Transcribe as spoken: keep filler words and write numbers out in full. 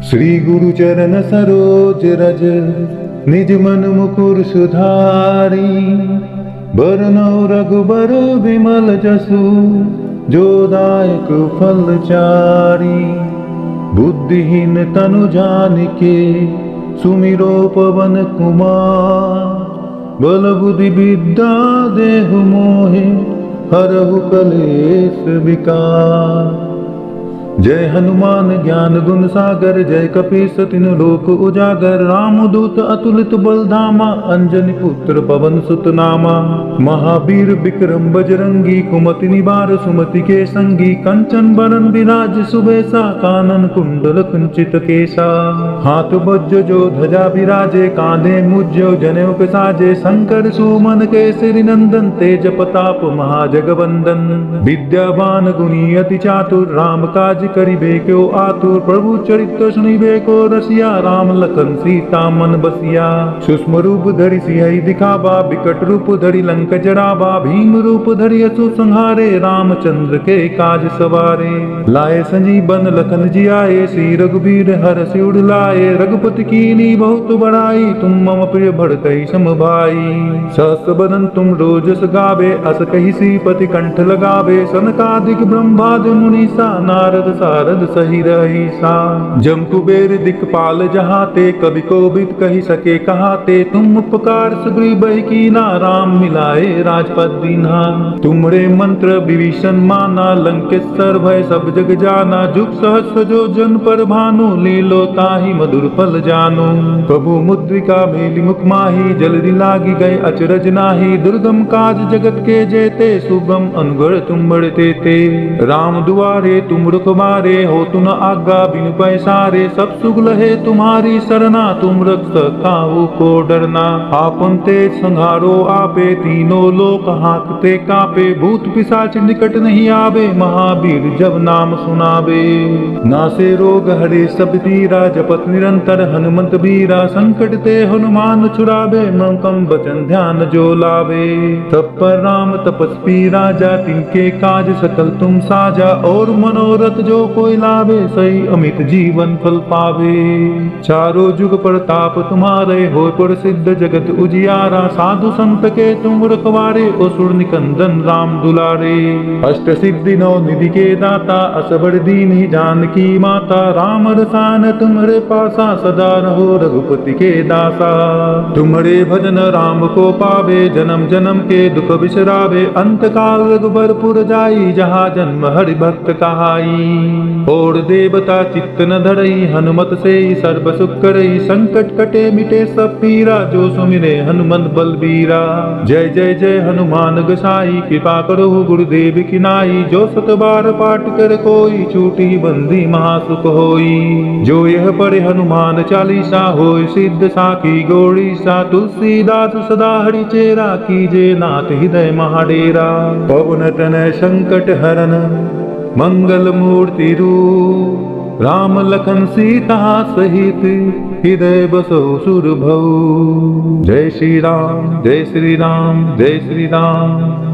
श्री गुरु चरण सरोज रज निज मन मुकुर सुधारी। बरनौ रघुबर विमल जसु जो दायक फल चारी। बुद्धिहीन तनु जानिके सुमिरो पवन कुमार। बल बुद्धि विद्या देहु मोहे हरहु कलेश विकार। जय हनुमान ज्ञान गुण सागर जय कपीस तिनु लोक उजागर। राम दूत अतुलित बल धामा अंजनी पुत्र पवन सुत नामा। महावीर विक्रम बजरंगी कुमति निवार सुमति के संगी। कंचन बरन विराज सुबेसा कानन कुंडल कुंचित केसा। हाथ वज्र जो ध्वजा विराजे कांधे मुज्जो जनेऊ के साजे। शंकर सुमन केसरी नंदन तेज प्रताप महाजगवंदन। विद्यावान गुणी अति चातुर राम काज करिबे क्यों आतुर। प्रभु चरित्र सुनिबे को रसिया राम लखन सीता मन बसिया। सूक्ष्म रूप धरि सियहि दिखावा विकट रूप धरि लंक जरावा। भीम रूप धरि असुर संहारे रामचंद्र के काज सवारे। लाए संजीवन लखन जियाए श्री रघुबीर हरषि उर लाए। रघुपति कीन्ही बहुत बड़ाई तुम मम प्रिय भरतहि सम भाई। सहस्र बदन तुम रोजस गावे अस कहि श्रीपति कंठ लगावे। सनकादिक ब्रह्मादि मुनीसा नारद सारद सही रही सा। जम कुबेर दिक्पाल जहाते कवि कोविद कही सके कहाते। तुम उपकार सुग्रीव कीना राम मिलाए राजपद दीन्हा। तुमरे मंत्र विभीषण माना लंकेश्वर भय सब जग जाना। जुग सहस्र जो जन पर भानु लीलो ताहि मधुर फल जानो। प्रभु मुद्रिका मेलि मुख माही जल्दी लागी गए अचरज नाही। दुर्गम काज जगत के जेते सुगम अनुग्रह तुम बड़ते ते। राम दुआरे तुम रुखबारे हो तुम आज्ञा बिनु पैसारे। सब सुख लहे तुम्हारी सरना तुम रक्षक काहू को डरना। आपन तेज संहारो आपे तीनों लोक हांकते कापे। भूत पिशाच निकट नहीं आवे महावीर जब नाम सुनावे। नासे रोग हरे सब पीरा जपत निरंतर हनुमंत बीरा। संकट ते हनुमान छुड़ावे मन कम वचन ध्यान जो लावे। तब पर राम तपस्वी राजा तिनके काज सकल तुम साजा। और मनोरथ जो कोई लावे सही अमित जीवन फल पावे। चारों जुग प्रताप तुम्हारे हो प्रसिद्ध जगत उजियारा। साधु संत के तुम रखवारे असुर निकंदन राम दुलारे। अष्ट सिद्धि नौ निधि के दाता असबर दीन ही जानकी माता। राम रसान तुम्हारे पासा सदा रहो रघुपति के दासा। तुम्हारे भजन राम को पावे जन्म जन्म के दुख बिसरावे। अंत काल रघुबरपुर जाई जहाँ जन्म हरि भक्त कहाई। और देवता चित्त न धरई हनुमत से सर्व सुख करई। संकट कटे मिटे सब पीरा जो सुमिरे हनुमंत बलबीरा। जय जय जय हनुमान गोसाई कृपा करो गुरुदेव की नाई। जो सत बार पाठ कर कोई छूटी बंदी महासुख होई। जो यह पढ़े हनुमान चालीसा होय सिद्ध साखी गौरी सा। तुलसीदास सदा हरि चेरा कीजे नाथ हृदय महाडेरा। पवन तनय संकट हरन मंगल मूर्ति रूप। राम लखन सीता सहित हृदय बसो सुरभऊ। जय श्री राम जय श्री राम जय श्री राम।